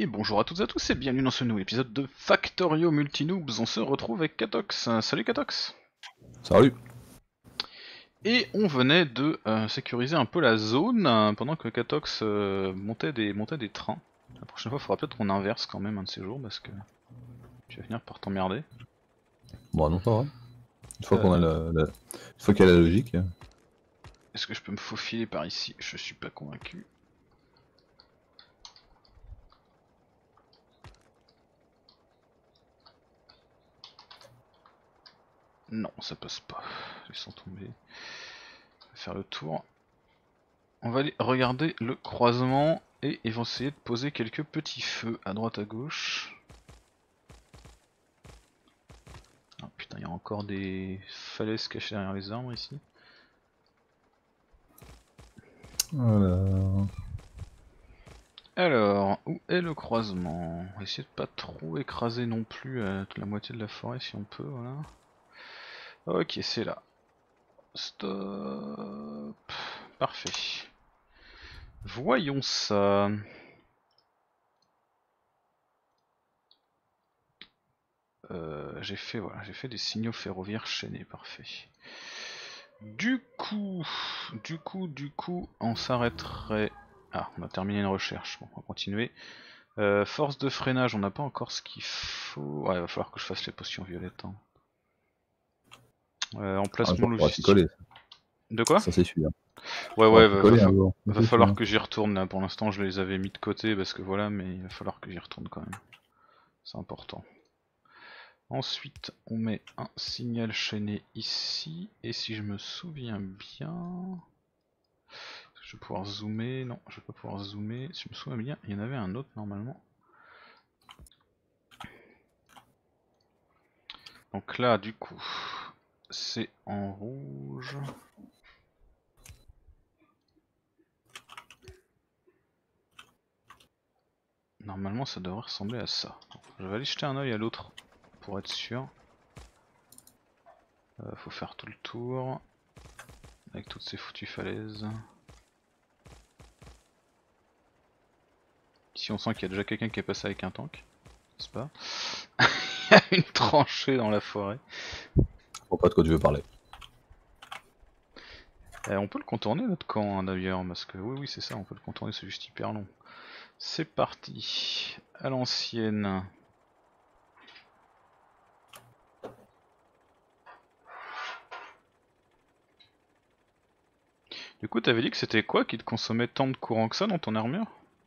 Et bonjour à toutes et à tous et bienvenue dans ce nouvel épisode de Factorio Multinoobs. On se retrouve avec Katox. Salut Katox. Salut. Et on venait de sécuriser un peu la zone pendant que Katox montait des trains. La prochaine fois, il faudra peut-être qu'on inverse quand même un de ces jours parce que tu vas finir par t'emmerder. Bon, non, pas vrai. Une fois qu'on a Euh, une fois qu'il y a la logique. Est-ce que je peux me faufiler par ici? Je suis pas convaincu. Non, ça passe pas. Laissons tomber. On va faire le tour. On va aller regarder le croisement et ils vont essayer de poser quelques petits feux à droite à gauche. Ah putain, il y a encore des falaises cachées derrière les arbres ici. Voilà. Alors, où est le croisement? On va essayer de pas trop écraser non plus la moitié de la forêt si on peut, voilà. Ok, c'est là. Stop. Parfait. Voyons ça. J'ai fait des signaux ferroviaires chaînés, parfait. Du coup, on s'arrêterait. Ah, on a terminé une recherche. Bon, on va continuer. Force de freinage, on n'a pas encore ce qu'il faut. Ouais, il va falloir que je fasse les potions violettes. Hein. Un Emplacement jour, pourra t'y logistique. coller. De quoi? Ça, c'est sûr. Ouais, Pourra ouais, t'y coller un jour. Ça, va c'est falloir sûr. que j'y retourne là. Pour l'instant, je les avais mis de côté parce que voilà, mais il va falloir que j'y retourne quand même. C'est important. Ensuite, on met un signal chaîné ici. Et si je me souviens bien. Je vais pouvoir zoomer. Non, je vais pas pouvoir zoomer. Si je me souviens bien, il y en avait un autre normalement. Donc là, du coup, c'est en rouge. Normalement, ça devrait ressembler à ça. Je vais aller jeter un oeil à l'autre pour être sûr. Faut faire tout le tour avec toutes ces foutues falaises. Ici, on sent qu'il y a déjà quelqu'un qui est passé avec un tank, n'est-ce pas? Il y a une tranchée dans la forêt. Je vois pas de quoi tu veux parler. On peut le contourner notre camp hein, d'ailleurs, parce que oui, c'est ça, on peut le contourner, c'est juste hyper long. C'est parti, à l'ancienne. Du coup, t'avais dit que c'était quoi qui te consommait tant de courant que ça dans ton armure?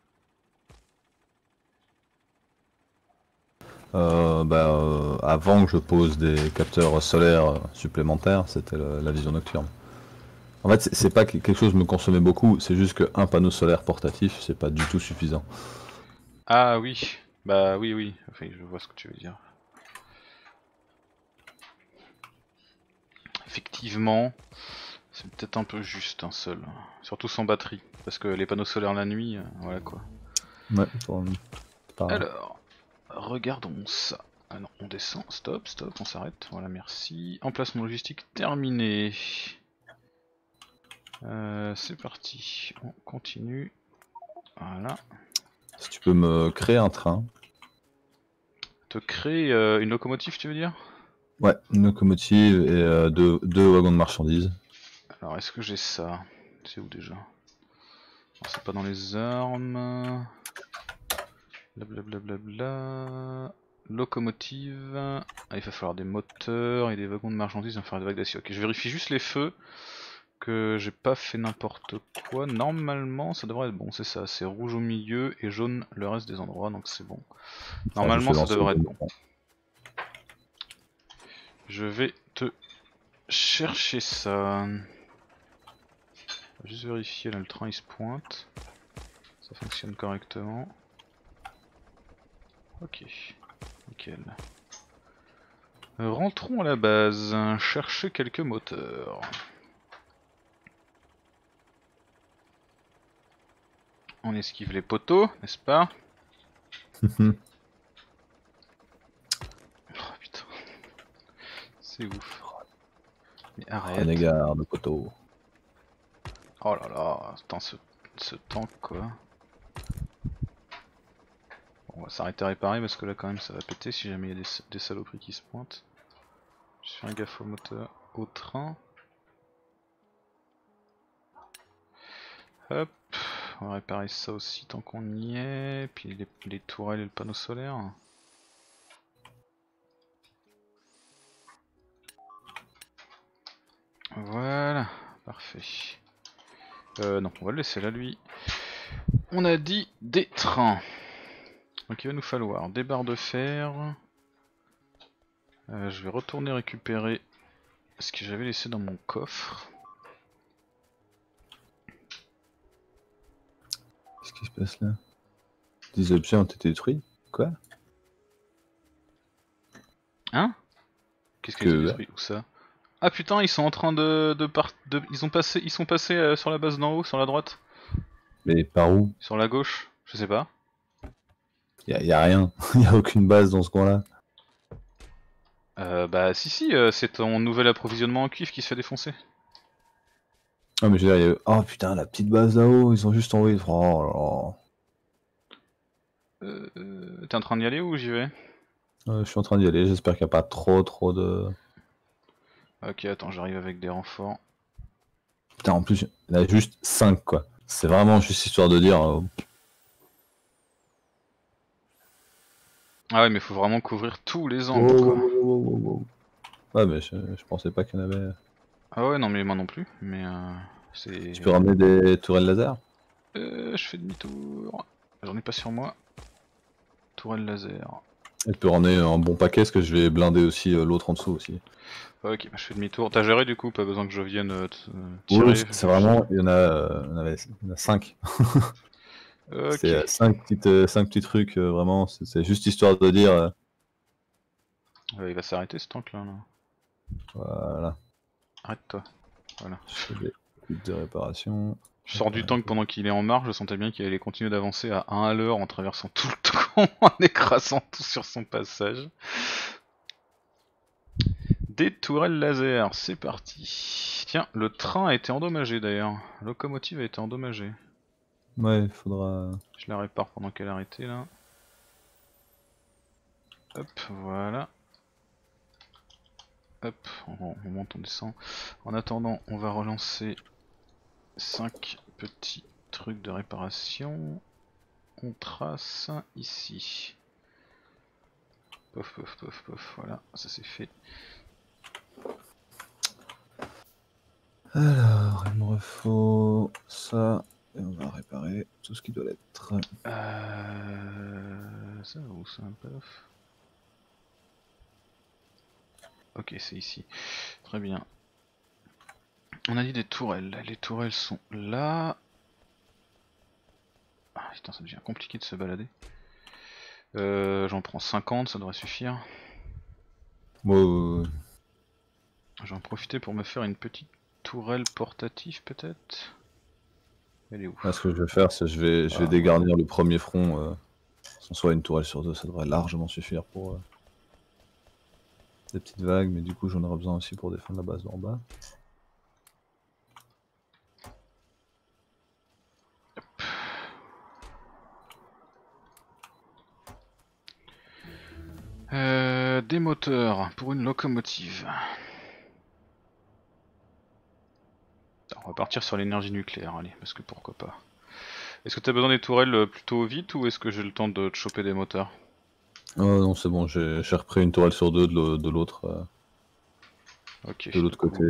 Avant que je pose des capteurs solaires supplémentaires, c'était la vision nocturne. En fait, c'est pas que quelque chose me consommait beaucoup, c'est juste qu'un panneau solaire portatif, c'est pas du tout suffisant. Ah oui, bah oui, enfin, je vois ce que tu veux dire. Effectivement, c'est peut-être un peu juste un seul, surtout sans batterie, parce que les panneaux solaires la nuit, voilà quoi. Ouais, c'est pas... Alors, regardons ça. Ah non, on descend, stop, on s'arrête, voilà merci. Emplacement logistique terminé. C'est parti, on continue. Voilà. Si tu peux me créer un train. Te créer une locomotive tu veux dire? Ouais, une locomotive et deux wagons de marchandises. Alors est-ce que j'ai ça? C'est où déjà? C'est pas dans les armes. Blablabla. Locomotive. Ah, il va falloir des moteurs et des wagons de marchandises, il va falloir des vagues d'acier. Ok, je vérifie juste les feux. Que j'ai pas fait n'importe quoi. Normalement, ça devrait être bon, c'est ça. C'est rouge au milieu et jaune le reste des endroits, donc c'est bon. Enfin, je Normalement, fais ça lancer au devrait être bon bon. moment. Je vais te chercher ça. On va juste vérifier, là le train il se pointe. Ça fonctionne correctement. Ok, nickel. Rentrons à la base, chercher quelques moteurs. On esquive les poteaux, n'est-ce pas? Oh putain, c'est ouf. Mais arrête. Renégat de poteau. Oh là là, attends ce tank quoi. va s'arrêter à réparer parce que là quand même ça va péter si jamais il y a des saloperies qui se pointent. Je fais un gaffe au moteur, au train. Hop, on va réparer ça aussi tant qu'on y est. Puis les tourelles et le panneau solaire. Voilà, parfait. Non, on va le laisser là lui. On a dit des trains. Donc il va nous falloir des barres de fer. Je vais retourner récupérer ce que j'avais laissé dans mon coffre. Qu'est-ce qui se passe là? Des objets ont été détruits? Quoi? Hein? Qu'est-ce qui a été détruit? Où ça? Ah putain, ils sont en train ils sont passés sur la base d'en haut, sur la droite. Mais par où? Sur la gauche, je sais pas. Y a rien. Y a aucune base dans ce coin-là. Bah si, c'est ton nouvel approvisionnement en cuivre qui se fait défoncer. Ah mais je veux dire, oh putain, la petite base là-haut, ils ont juste envoyé... Oh T'es en train d'y aller ou j'y vais? là là. Je suis en train d'y aller, j'espère qu'il n'y a pas trop de... Ok, attends, j'arrive avec des renforts. Putain, en plus, il y en a juste 5 quoi. C'est vraiment juste histoire de dire... Ah ouais, mais faut vraiment couvrir tous les angles quoi. Ouais mais je pensais pas qu'il y en avait... Ah ouais, non mais moi non plus, mais c'est... Tu peux ramener des tourelles laser? Je fais demi-tour. J'en ai pas sur moi. Tourelle laser. Et tu peux ramener un bon paquet, parce que je vais blinder aussi l'autre en dessous aussi. Ok, bah je fais demi-tour. T'as géré du coup, pas besoin que je vienne tirer. Oui, c'est vraiment... Il y en a 5. Ok. C'est 5 petits trucs, vraiment, c'est juste histoire de dire... Il va s'arrêter ce tank là. Voilà, Arrête-toi. Voilà. je fais des coups de réparation. Je sors du tank pendant qu'il est en marche, je sentais bien qu'il allait continuer d'avancer à 1 à l'heure en traversant tout le tronc, en écrasant tout sur son passage. Des tourelles laser, c'est parti. Tiens, le train a été endommagé d'ailleurs. La locomotive a été endommagée. Ouais, il faudra... Je la répare pendant qu'elle est arrêtée là. Hop, voilà. Hop, on monte, on descend. En attendant, on va relancer 5 petits trucs de réparation. On trace ici. Pof, pof, pof, pof, voilà, ça c'est fait. Alors, il me faut ça, et on va réparer tout ce qui doit l'être. Ça ou ça, pof. Ok, c'est ici. Très bien. On a dit des tourelles. Les tourelles sont là. Ah putain, ça devient compliqué de se balader. J'en prends 50, ça devrait suffire. Moi, Je vais en profiter pour me faire une petite tourelle portative peut-être. Elle est où? ce que je vais faire, c'est je vais dégarnir le premier front. Sans soit une tourelle sur 2, ça devrait largement suffire pour des petites vagues, mais du coup j'en aurai besoin aussi pour défendre la base d'en bas. Des moteurs pour une locomotive. On va partir sur l'énergie nucléaire, allez, parce que pourquoi pas. Est-ce que t'as besoin des tourelles plutôt vite ou est-ce que j'ai le temps de te choper des moteurs? Oh non, c'est bon, j'ai repris une tourelle sur 2 de l'autre Ok. de l'autre côté.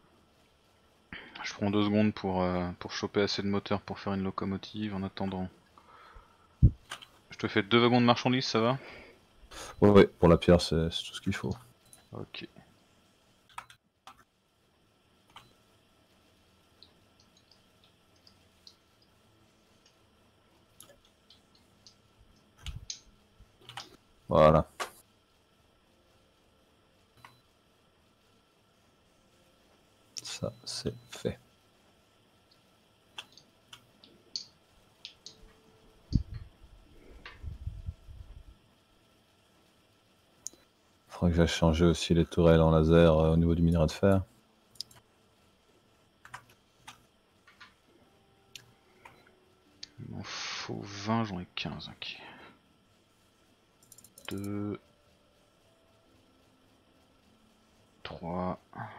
Je prends 2 secondes pour choper assez de moteurs pour faire une locomotive en attendant. Je te fais 2 wagons de marchandises, ça va? Ouais, pour la pierre, c'est tout ce qu'il faut. Ok. Voilà. Ça, c'est fait. Faudra que j'aille changer aussi les tourelles en laser au niveau du minerai de fer. Il m'en faut 20, j'en ai 15, ok. 2, 3.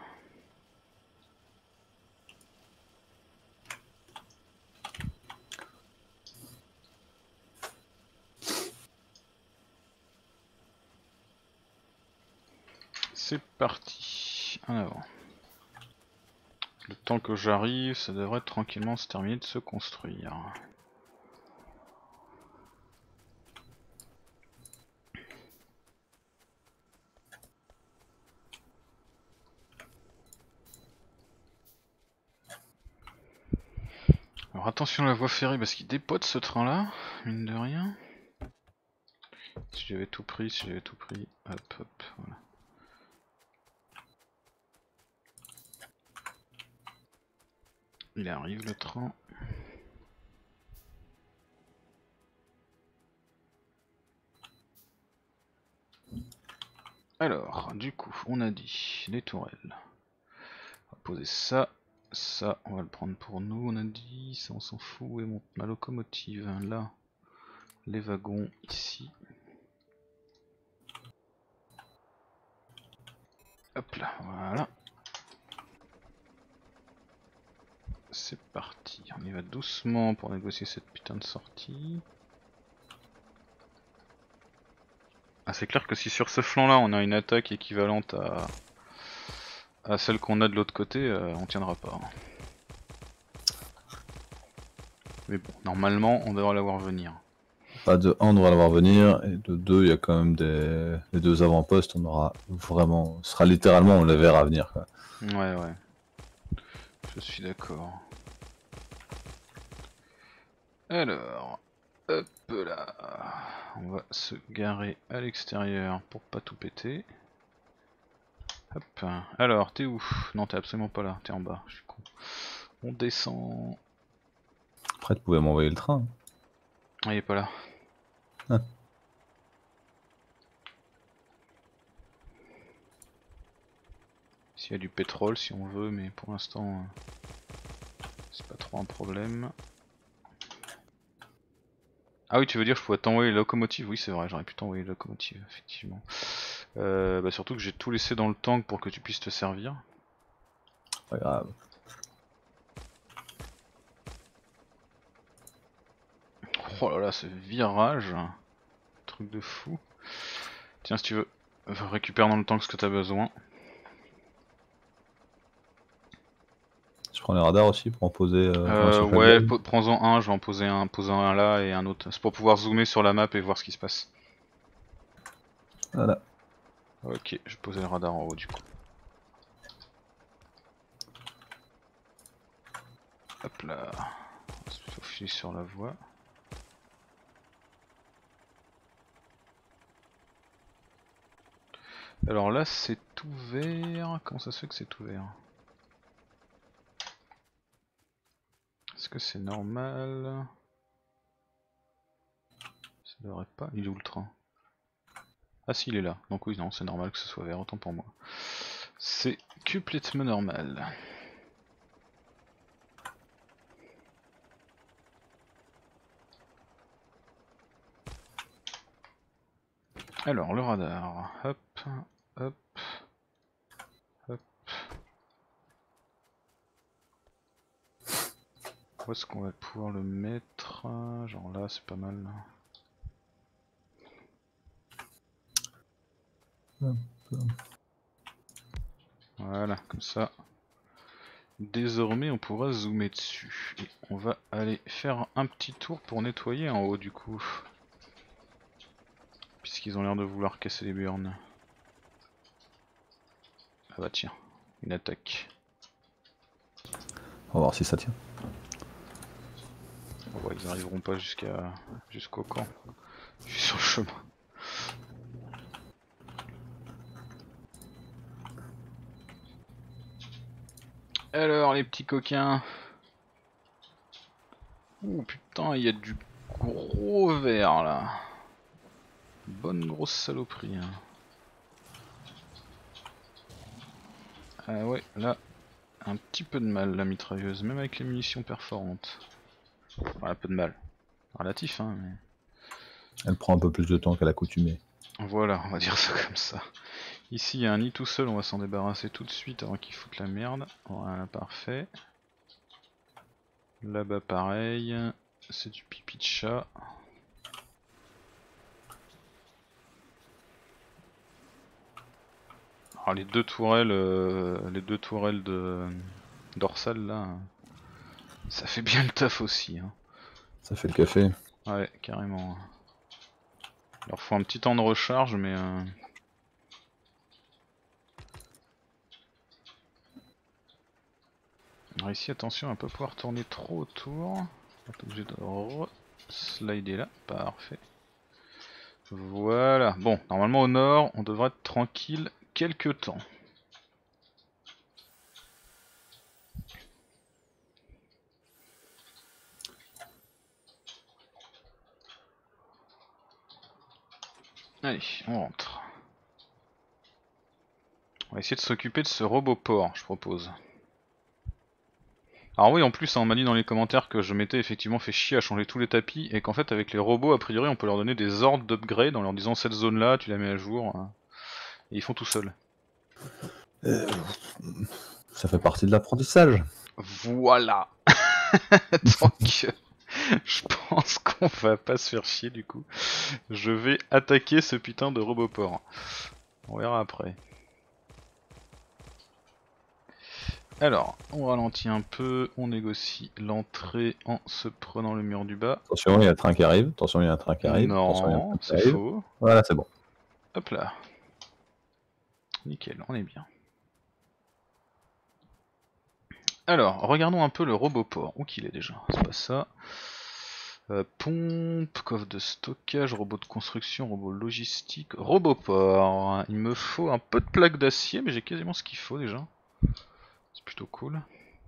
C'est parti, en avant. Le temps que j'arrive, ça devrait tranquillement se terminer de se construire. Alors attention à la voie ferrée parce qu'il dépote ce train là, mine de rien. Si j'avais tout pris, hop hop, voilà. Il arrive le train. Alors, du coup, on a dit les tourelles. On va poser ça, ça, on va le prendre pour nous, on a dit, ça on s'en fout, et ma locomotive, là, les wagons ici. Hop là, voilà. C'est parti, on y va doucement pour négocier cette putain de sortie. Ah, c'est clair que si sur ce flanc là on a une attaque équivalente à celle qu'on a de l'autre côté, on tiendra pas. Mais bon, normalement on devrait la voir venir. Pas de 1, on devrait la voir venir, et de 2, il y a quand même les 2 avant-postes, on aura vraiment, ce sera littéralement, on les verra venir quoi. Ouais, je suis d'accord. Alors, hop là, on va se garer à l'extérieur pour pas tout péter. Hop, alors t'es où? Non, t'es absolument pas là, t'es en bas, je suis con. On descend. Après, tu pouvais m'envoyer le train. Ah, il est pas là. Ah. S'il y a du pétrole, si on veut, mais pour l'instant, c'est pas trop un problème. Ah oui, tu veux dire je pourrais t'envoyer les locomotives? Oui, c'est vrai, j'aurais pu t'envoyer les locomotives, effectivement. Bah surtout que j'ai tout laissé dans le tank pour que tu puisses te servir. Pas grave. Oh là là, ce virage, truc de fou. Tiens, si tu veux, récupère dans le tank ce que t'as besoin. Je prends les radars aussi pour en poser. Ouais, prends-en un, je vais en poser un là et un autre. C'est pour pouvoir zoomer sur la map et voir ce qui se passe. Voilà. Ok, je vais poser le radar en haut du coup. Hop là, on va se faufiler sur la voie. Alors là c'est ouvert, comment ça se fait que c'est ouvert? Est-ce que c'est normal? Ça devrait pas, il est où le train? Ah si, il est là, donc oui non c'est normal que ce soit vert, autant pour moi. C'est complètement normal. Alors le radar, hop, hop, hop. Où est-ce qu'on va pouvoir le mettre? Genre là c'est pas mal. Voilà, comme ça. Désormais on pourra zoomer dessus. Et on va aller faire un petit tour pour nettoyer en haut du coup. Puisqu'ils ont l'air de vouloir casser les burnes. Ah bah tiens, une attaque. On va voir si ça tient. Oh bah, ils arriveront pas jusqu'au camp. Je suis sur le chemin. Alors les petits coquins. Ouh putain, il y a du gros verre là. Bonne grosse saloperie. Hein. Ah ouais, là, un petit peu de mal la mitrailleuse, même avec les munitions perforantes. Enfin, un peu de mal. Relatif, hein, mais... Elle prend un peu plus de temps qu'à l'accoutumée. Voilà, on va dire ça comme ça. Ici il y a un nid tout seul, on va s'en débarrasser tout de suite avant qu'il foute la merde. Voilà, parfait. Là-bas pareil, c'est du pipi de chat. Alors les deux tourelles de dorsales là, ça fait bien le taf aussi. Hein. Ça fait le café. Ouais, carrément. Il leur faut un petit temps de recharge, mais alors ici attention, on va pas pouvoir tourner trop autour. On va être obligé de slider là, parfait. Voilà, bon, normalement au nord, on devrait être tranquille quelques temps. Allez, on rentre. On va essayer de s'occuper de ce robot port, je propose. Alors oui, en plus, hein, on m'a dit dans les commentaires que je m'étais effectivement fait chier à changer tous les tapis, et qu'en fait avec les robots, a priori, on peut leur donner des ordres d'upgrade en leur disant cette zone là, tu la mets à jour, hein, et ils font tout seuls. Ça fait partie de l'apprentissage. Voilà. Donc, je pense qu'on va pas se faire chier du coup. Je vais attaquer ce putain de robot port. On verra après. Alors, on ralentit un peu, on négocie l'entrée en se prenant le mur du bas. Attention, il y a un train qui arrive. Attention, il y a un train qui arrive. Attention, il y a un train Non, qui c'est arrive. faux. Voilà, c'est bon. Hop là. Nickel, on est bien. Alors, regardons un peu le robot port. Où qu'il est déjà? C'est pas ça. Pompe, coffre de stockage, robot de construction, robot logistique, robot port. Il me faut un peu de plaques d'acier, mais j'ai quasiment ce qu'il faut déjà. C'est plutôt cool.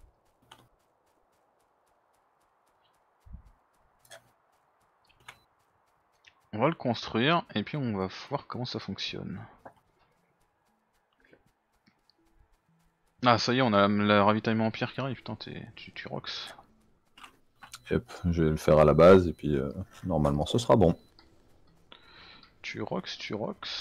On va le construire et puis on va voir comment ça fonctionne. Ah ça y est, on a le ravitaillement en pierre qui arrive, putain tu rocks. Yep, je vais le faire à la base et puis normalement ce sera bon. Tu rocks.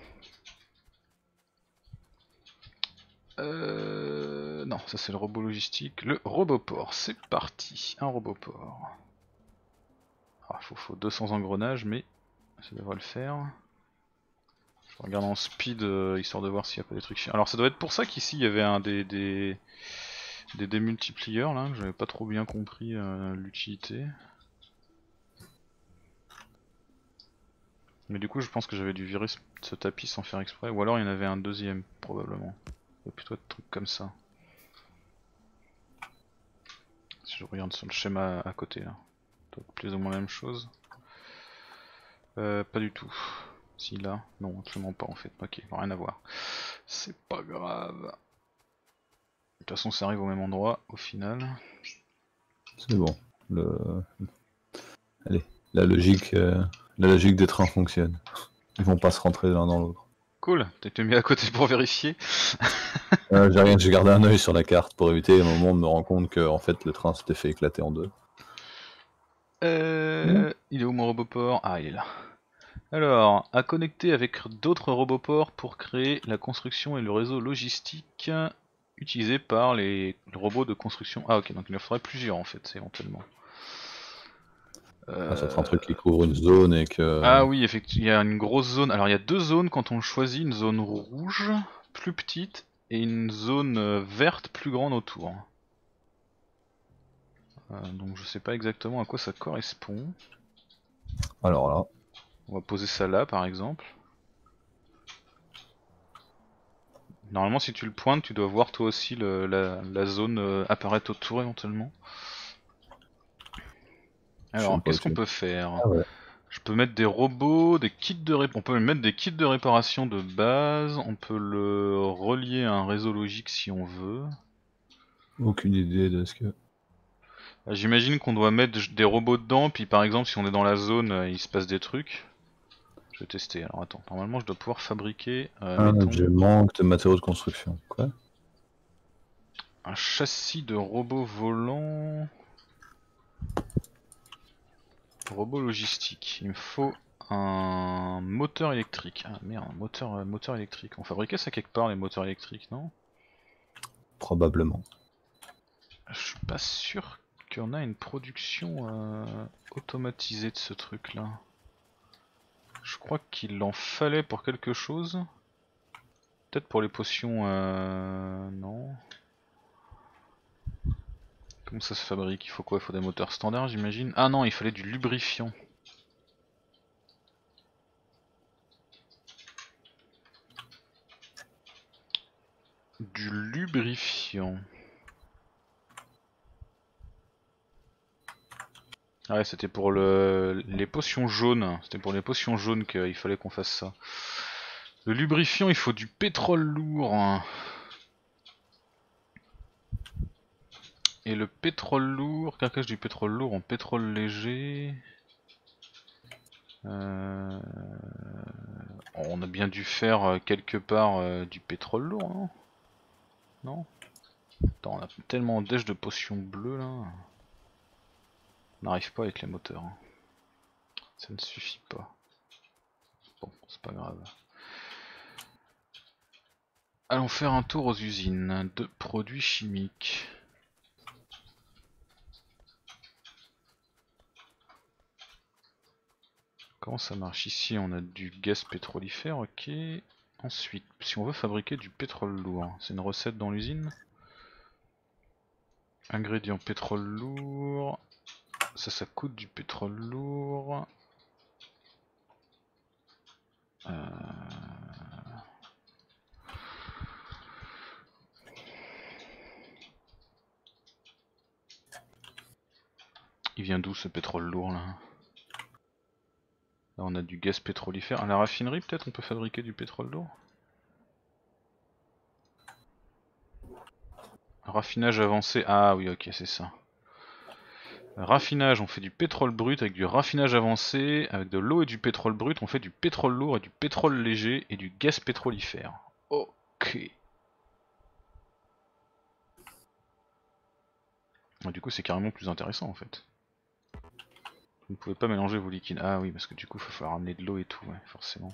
Non, ça c'est le robot logistique. Le robot port, c'est parti. Un robot port. Ah, faut 200 engrenages, mais ça devrait le faire. Je regarde en speed histoire de voir s'il n'y a pas des trucs chiants. Alors ça doit être pour ça qu'ici il y avait un des démultiplieurs là, que j'avais pas trop bien compris l'utilité. Mais du coup je pense que j'avais dû virer ce tapis sans faire exprès, ou alors il y en avait un deuxième probablement. Il y a plutôt des trucs comme ça. Si je regarde sur le schéma à côté là. Donc plus ou moins la même chose. Pas du tout. Si là, non absolument pas en fait, ok, rien à voir. C'est pas grave. De toute façon ça arrive au même endroit au final. C'est bon. Allez, la logique des trains fonctionne. Ils vont pas se rentrer l'un dans l'autre. Cool, t'étais mis à côté pour vérifier. J'ai gardé un œil sur la carte pour éviter au moment de me rendre compte que en fait le train s'était fait éclater en deux. Il est où mon roboport? Ah il est là. Alors, à connecter avec d'autres roboports pour créer la construction et le réseau logistique utilisé par les robots de construction. Ah ok, donc il en faudrait plusieurs en fait, éventuellement. Ah, ça être un truc qui couvre une zone et que... Ah oui, effectivement, il y a une grosse zone. Alors il y a deux zones quand on choisit, une zone rouge, plus petite, et une zone verte plus grande autour. Donc je sais pas exactement à quoi ça correspond. Alors là, On va poser ça là par exemple. Normalement si tu le pointes, tu dois voir toi aussi la zone apparaître autour éventuellement. je sais Alors pas où qu'est-ce qu'on tu... peut faire? Ah ouais. Je peux mettre des robots, des kits de on peut mettre des kits de réparation de base, on peut le relier à un réseau logique si on veut. Aucune idée de ce que... J'imagine qu'on doit mettre des robots dedans, puis par exemple si on est dans la zone, il se passe des trucs. Je vais tester, alors attends, normalement je dois pouvoir fabriquer, Un mettons, objet manque de matériaux de construction. Quoi? un châssis de robot volant. Robot logistique, il me faut un moteur électrique. Ah merde, un moteur électrique. On fabriquait ça quelque part les moteurs électriques, non? Probablement. Je suis pas sûr qu'on a une production automatisée de ce truc là. Je crois qu'il en fallait pour quelque chose. Peut-être pour les potions, non. Comment ça se fabrique? Il faut quoi? Il faut des moteurs standards, j'imagine. Ah non, il fallait du lubrifiant. Du lubrifiant. Ouais, c'était pour les potions jaunes. C'était pour les potions jaunes qu'il fallait qu'on fasse ça. Le lubrifiant, il faut du pétrole lourd. Et le pétrole lourd, carcasse du pétrole lourd en pétrole léger. On a bien dû faire quelque part du pétrole lourd, non? Non? Attends, on a tellement d'èches de potions bleues là. On n'arrive pas avec les moteurs. Ça ne suffit pas. Bon, c'est pas grave. Allons faire un tour aux usines de produits chimiques. Comment ça marche? Ici on a du gaz pétrolifère, ok. Ensuite, si on veut fabriquer du pétrole lourd, c'est une recette dans l'usine. Ingrédients pétrole lourd. Ça coûte du pétrole lourd. Il vient d'où ce pétrole lourd là? Là on a du gaz pétrolifère. À la raffinerie peut-être on peut fabriquer du pétrole lourd? Raffinage avancé, ah oui ok c'est ça. Raffinage, on fait du pétrole brut avec du raffinage avancé, avec de l'eau et du pétrole brut, on fait du pétrole lourd et du pétrole léger et du gaz pétrolifère. Ok. Ah, du coup c'est carrément plus intéressant en fait. Vous ne pouvez pas mélanger vos liquides. Ah oui parce que du coup il va falloir amener de l'eau et tout, ouais, forcément.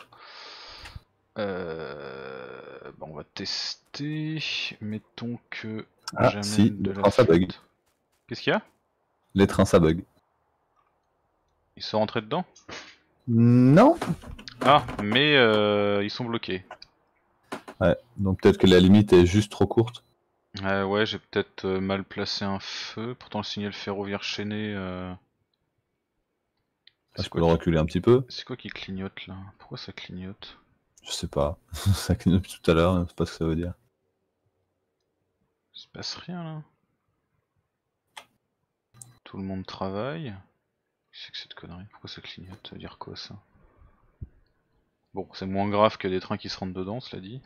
Bon, on va tester. Mettons que Ah si, j'amène de les la trains ça bug. flotte. Qu'est-ce qu'il y a? Les trains ça bug. Ils sont rentrés dedans? Non. Ah, mais ils sont bloqués. Ouais, donc peut-être que la limite est juste trop courte. Ouais, j'ai peut-être mal placé un feu. Pourtant, le signal ferroviaire chaîné. Je peux le reculer un petit peu. C'est quoi qui clignote là? Pourquoi ça clignote? Je sais pas. Ça clignote depuis tout à l'heure, je sais pas ce que ça veut dire. Il se passe rien là. Tout le monde travaille. Qu'est-ce que c'est que cette connerie? Pourquoi ça clignote? Ça veut dire quoi ça? Bon, c'est moins grave que des trains qui se rentrent dedans, cela dit.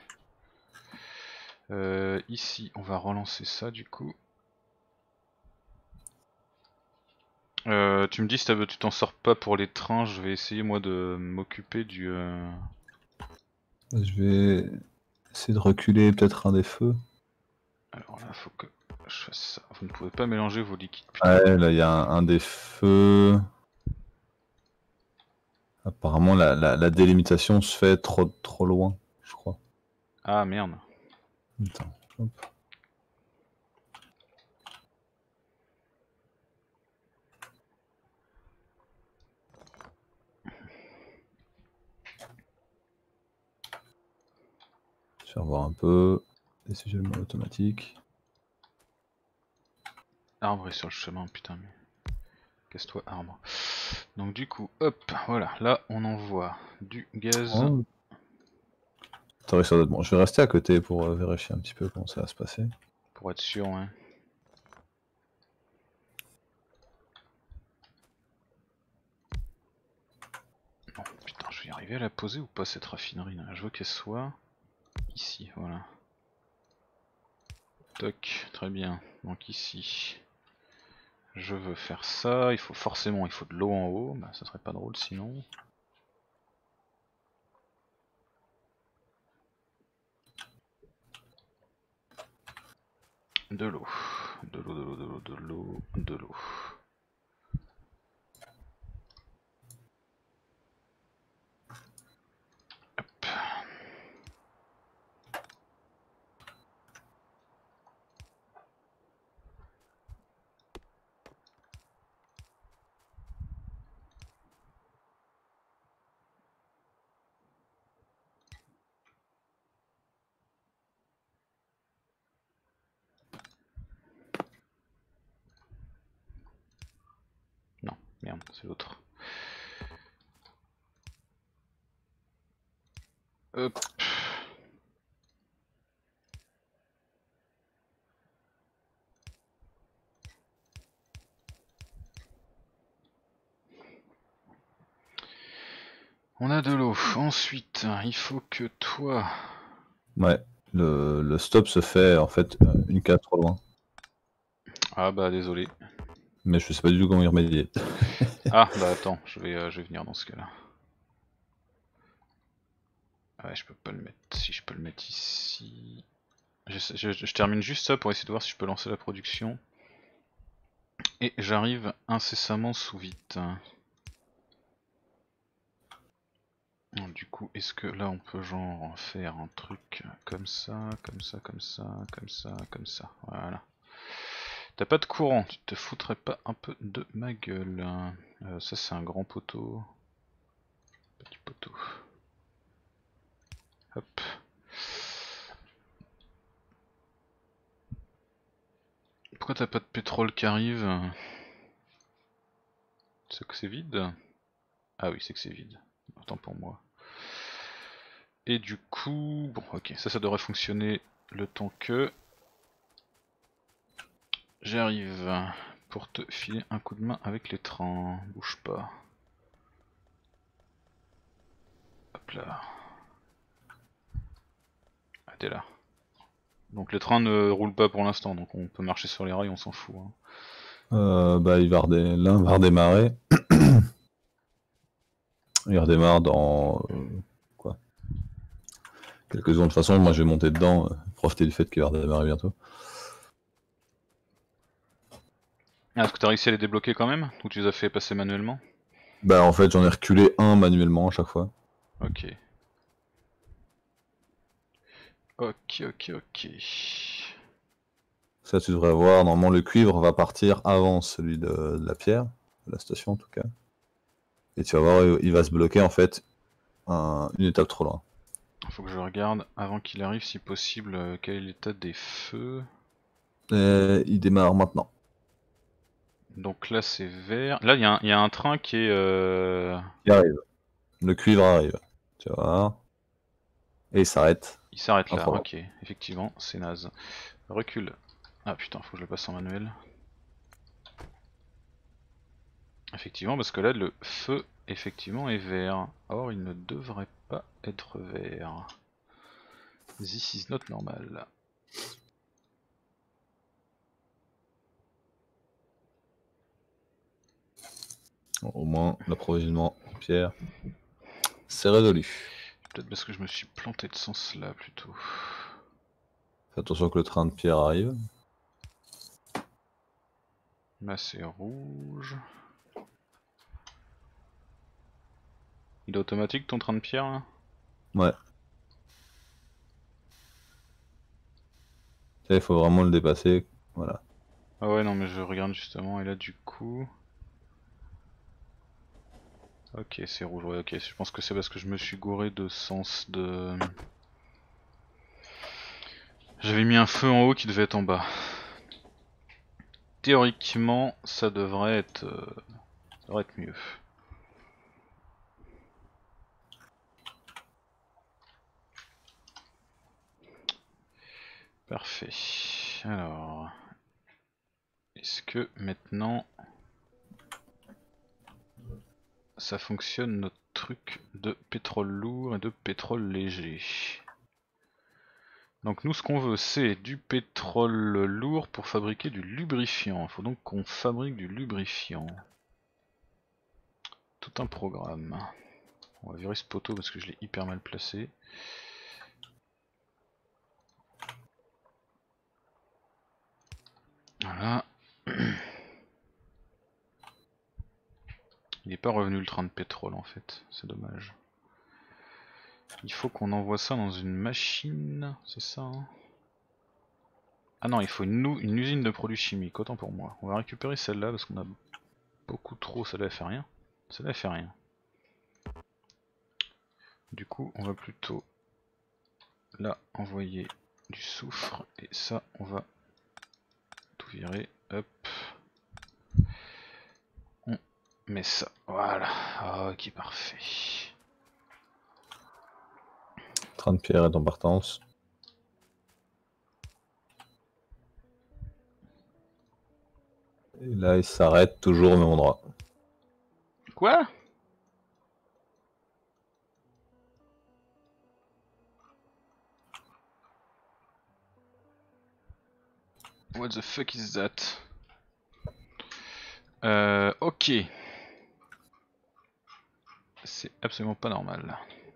Ici, on va relancer ça du coup. Tu me dis si tu t'en sors pas pour les trains, je vais essayer moi de m'occuper du... Je vais essayer de reculer peut-être un des feux. Alors là, faut que je fasse ça. Vous ne pouvez pas mélanger vos liquides, putain. Ouais, là il y a un des feux. Apparemment la délimitation se fait trop loin, je crois. Ah merde. Attends, hop. Je vais revoir un peu. Et si j'ai le mode automatique. Arbre est sur le chemin, putain mais... Casse-toi arbre. Donc du coup, hop, voilà, là on envoie du gaz. Oh. Attends, ça doit être bon. Je vais rester à côté pour vérifier un petit peu comment ça va se passer. Pour être sûr, ouais. Non, putain, je vais y arriver à la poser ou pas cette raffinerie là? Je veux qu'elle soit ici, voilà. Toc, très bien. Donc ici, je veux faire ça. Il faut forcément, il faut de l'eau en haut. Bah, ça serait pas drôle sinon. De l'eau, de l'eau, de l'eau, de l'eau, de l'eau, de l'eau. Merde, c'est l'autre. Hop. On a de l'eau. Ensuite, il faut que toi... Ouais, le stop se fait en fait une case trop loin. Ah bah désolé. Mais je sais pas du tout comment y remédier. Ah bah attends, je vais venir dans ce cas-là. Ouais, je peux pas le mettre. Si je peux le mettre ici... Je termine juste ça pour essayer de voir si je peux lancer la production. Et j'arrive incessamment sous vide. Du coup, est-ce que là on peut genre faire un truc comme ça, comme ça, comme ça, comme ça, comme ça, voilà. T'as pas de courant, tu te foutrais pas un peu de ma gueule. Ça c'est un grand poteau. Petit poteau. Hop. Pourquoi t'as pas de pétrole qui arrive? C'est que c'est vide? Ah oui, c'est que c'est vide. Autant pour moi. Et du coup... Bon, ok, ça devrait fonctionner le temps que... J'arrive pour te filer un coup de main avec les trains. Bouge pas. Hop là. Ah, t'es là. Donc les trains ne roulent pas pour l'instant, donc on peut marcher sur les rails, on s'en fout. Hein. Bah, l'un va redémarrer. Il redémarre dans quoi, quelques secondes. De toute façon, moi je vais monter dedans, profiter du fait qu'il va redémarrer bientôt. Ah, est-ce que t'as réussi à les débloquer quand même? Ou tu les as fait passer manuellement? Bah en fait j'en ai reculé un manuellement à chaque fois. Ok. Ok, ok, ok. Ça tu devrais voir, normalement le cuivre va partir avant celui de la pierre, de la station en tout cas. Et tu vas voir, il va se bloquer en fait une étape trop loin. Faut que je regarde avant qu'il arrive si possible quel est l'état des feux. Et il démarre maintenant. Donc là c'est vert. Là il y a un train qui est... Il arrive. Le cuivre arrive. Tu vas voir. Et il s'arrête. Il s'arrête Un là, trop loin. ok. Effectivement, c'est naze. Recule. Ah putain, faut que je le passe en manuel. Effectivement, parce que là le feu effectivement est vert. Or il ne devrait pas être vert. This is not normal. Au moins l'approvisionnement en pierre, c'est résolu. Peut-être parce que je me suis planté de sens là plutôt. Fais attention que le train de pierre arrive. Là c'est rouge. Il est automatique ton train de pierre là? Ouais. Il faut vraiment le dépasser. Voilà. Ah ouais non mais je regarde justement et là du coup... Ok c'est rouge, ouais ok, je pense que c'est parce que je me suis gouré de sens de... J'avais mis un feu en haut qui devait être en bas. Théoriquement ça devrait être mieux. Parfait. Alors... Est-ce que maintenant... ça fonctionne notre truc de pétrole lourd et de pétrole léger? Donc nous ce qu'on veut c'est du pétrole lourd pour fabriquer du lubrifiant. Il faut donc qu'on fabrique du lubrifiant. Tout un programme. On va virer ce poteau parce que je l'ai hyper mal placé. Voilà. Il n'est pas revenu le train de pétrole en fait, c'est dommage. Il faut qu'on envoie ça dans une machine, c'est ça hein? Ah non, il faut une usine de produits chimiques, autant pour moi. On va récupérer celle-là parce qu'on a beaucoup trop, celle-là elle fait rien. Celle-là elle fait rien. Du coup, on va plutôt là envoyer du soufre et ça on va tout virer. Hop. On Mais ça, voilà. Ok, parfait. Train de pierre est en partance. Et là, il s'arrête toujours au même endroit. Quoi? What the fuck is that? Ok. C'est absolument pas normal.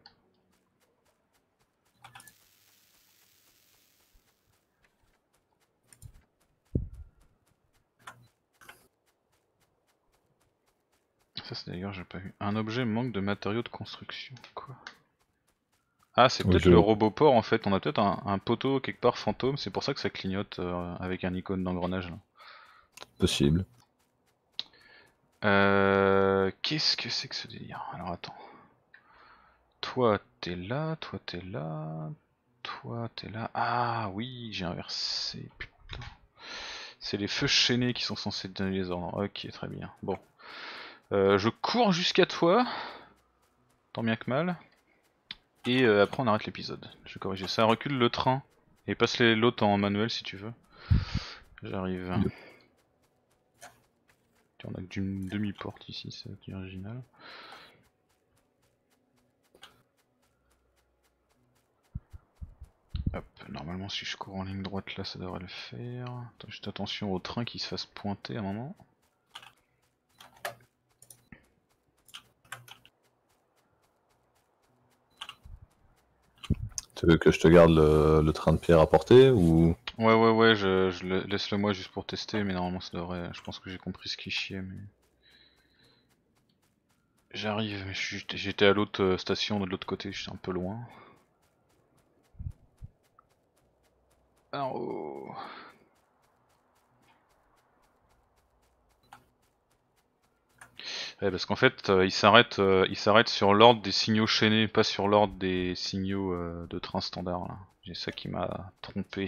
Ça c'est d'ailleurs j'ai pas vu. Un objet manque de matériaux de construction. Quoi? Ah c'est Oui, peut-être le roboport en fait. On a peut-être un poteau quelque part fantôme. C'est pour ça que ça clignote avec un icône d'engrenage là. Possible. Qu'est-ce que c'est que ce délire? Alors attends. Toi t'es là, toi t'es là, toi t'es là. Ah oui, j'ai inversé, putain. C'est les feux chaînés qui sont censés donner les ordres. Ok, très bien. Bon. Je cours jusqu'à toi, tant bien que mal. Et après on arrête l'épisode. Je vais corriger ça. Recule le train. Et passe l'autre en manuel si tu veux. J'arrive. Yep. On a que d'une demi-porte ici, c'est qui est original. Hop, normalement si je cours en ligne droite là ça devrait le faire. Attends, juste attention au train qui se fasse pointer à un moment. Tu veux que je te garde le train de pierre à portée ou... Ouais, laisse-le moi juste pour tester, mais normalement ça devrait. Je pense que j'ai compris ce qui chiait, mais. J'arrive, mais j'étais à l'autre station de l'autre côté, j'étais un peu loin. Oh. Ouais, parce qu'en fait, il s'arrête sur l'ordre des signaux chaînés, pas sur l'ordre des signaux de train standard. Là. J'ai ça qui m'a trompé.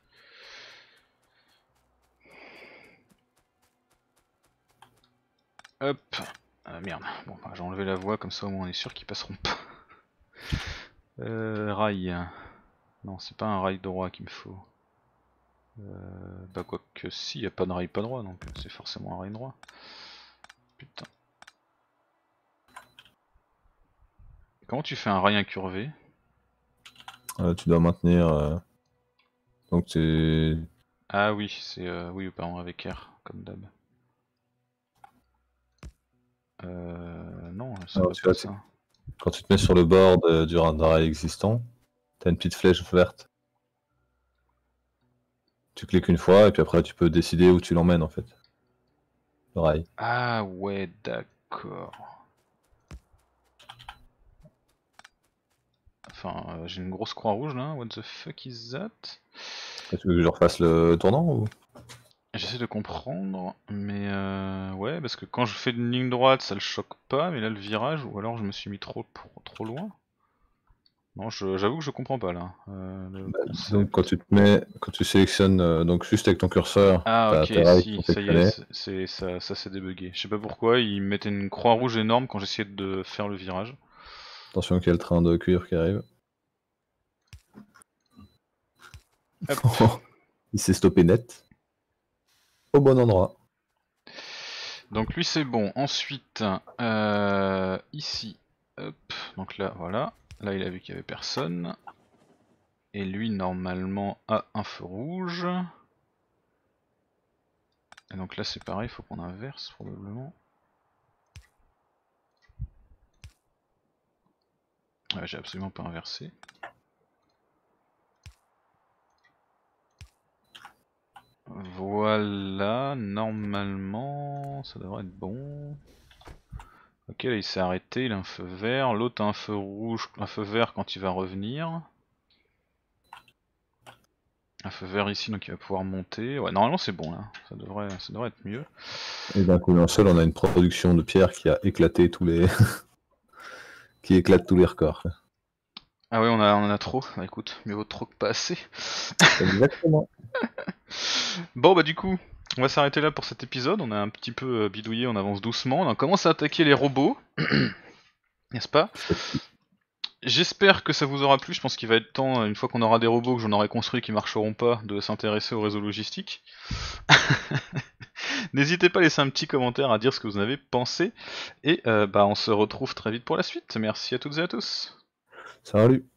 Hop. Merde. Bon, bah, j'ai enlevé la voie, comme ça au moins on est sûr qu'ils passeront pas. Rail. Non, c'est pas un rail droit qu'il me faut. Bah quoi que si, y a pas de rail pas droit, donc c'est forcément un rail droit. Putain. Comment tu fais un rail incurvé? Tu dois maintenir... Donc c'est... Ah oui, c'est oui pardon avec R comme d'hab. Non, ça Alors, va tu pas vois, ça. quand tu te mets sur le bord du rail existant, t'as une petite flèche verte. Tu cliques une fois et puis après tu peux décider où tu l'emmènes en fait. Le rail. Ah ouais, d'accord. Enfin, j'ai une grosse croix rouge là. What the fuck is that? Tu veux que je refasse le tournant ou... J'essaie de comprendre, mais ouais, parce que quand je fais une ligne droite, ça le choque pas, mais là le virage, ou alors je me suis mis trop loin. Non, j'avoue que je comprends pas là. Le Donc concept. quand tu sélectionnes donc juste avec ton curseur, Ah t'as ok, tes rails qui si, sont ça y est, sélectionnés. ça s'est débugué. Je sais pas pourquoi, il mettait une croix rouge énorme quand j'essayais de faire le virage. Attention qu'il y a le train de cuivre qui arrive. Hop. Il s'est stoppé net. Au bon endroit. Donc lui c'est bon. Ensuite, ici, hop. Donc là, voilà. Là il a vu qu'il y avait personne. Et lui normalement a un feu rouge. Et donc là c'est pareil, il faut qu'on inverse probablement. Ouais, j'ai absolument pas inversé. Voilà, normalement ça devrait être bon. Ok, là il s'est arrêté, il a un feu vert, l'autre a un feu rouge, un feu vert quand il va revenir. Un feu vert ici donc il va pouvoir monter. Ouais, normalement c'est bon là, ça devrait être mieux. Et d'un coup d'un seul, on a une production de pierre qui a éclaté tous les... qui éclate tous les records. Ah ouais, on en a trop. Bah écoute, mieux vaut trop que pas assez. Exactement. Bon bah du coup, On va s'arrêter là pour cet épisode. On a un petit peu bidouillé, on avance doucement. On commence à attaquer les robots, n'est-ce pas? J'espère que ça vous aura plu. Je pense qu'il va être temps, une fois qu'on aura des robots que j'en aurai construits qui marcheront pas, de s'intéresser au réseau logistique. N'hésitez pas à laisser un petit commentaire à dire ce que vous en avez pensé. Et on se retrouve très vite pour la suite. Merci à toutes et à tous. Salut.